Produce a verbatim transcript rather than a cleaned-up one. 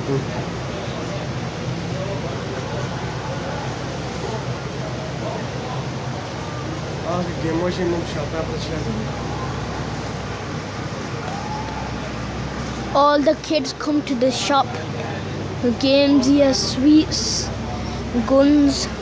Ah, que emotion não chata para All the kids come to the shop. The games, yes, sweets, guns.